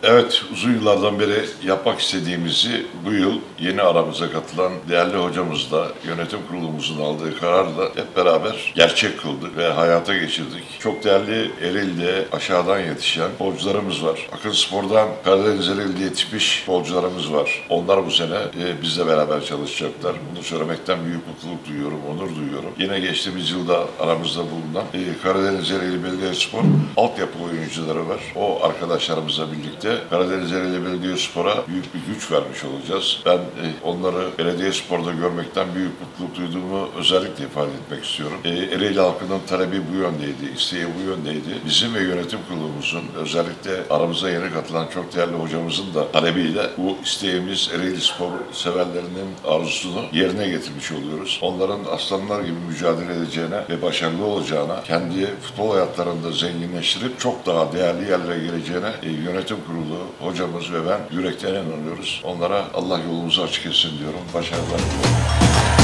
Evet, uzun yıllardan beri yapmak istediğimizi bu yıl yeni aramıza katılan değerli hocamızla, yönetim kurulumuzun aldığı kararla hep beraber gerçek kıldık ve hayata geçirdik. Çok değerli Ereğli'de aşağıdan yetişen sporcularımız var. Akın Spor'dan Karadeniz Ereğli'de yetişmiş sporcularımız var. Onlar bu sene bizle beraber çalışacaklar. Bunu söylemekten büyük mutluluk duyuyorum, onur duyuyorum. Yine geçtiğimiz yılda aramızda bulunan Karadeniz Ereğli Belediyespor altyapı oyuncuları var. O arkadaşlarımızla birlikte Karadeniz Ereğli Belediyespor'a büyük bir güç vermiş olacağız. Ben onları Belediyespor'da görmekten büyük mutluluk duyduğumu özellikle ifade etmek istiyorum. Ereğli halkının talebi bu yöndeydi, isteği bu yöndeydi. Bizim ve yönetim kurulumuzun, özellikle aramıza yeni katılan çok değerli hocamızın da talebiyle bu isteğimiz Ereğli spor severlerinin arzusunu yerine getirmiş oluyoruz. Onların aslanlar gibi mücadele edeceğine ve başarılı olacağına, kendi futbol hayatlarında zenginleştirip çok daha değerli yerlere geleceğine yönetim kurulu, hocamız ve ben yürekten inanıyoruz. Onlara Allah yolumuzu açık etsin diyorum. Başarılar diliyorum.